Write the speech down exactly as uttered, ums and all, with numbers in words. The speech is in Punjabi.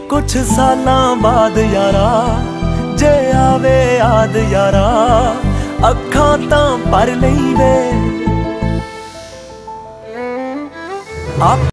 कुछ सालां बाद यारा जे आवे याद यारा अखां तां भर नहीं वे।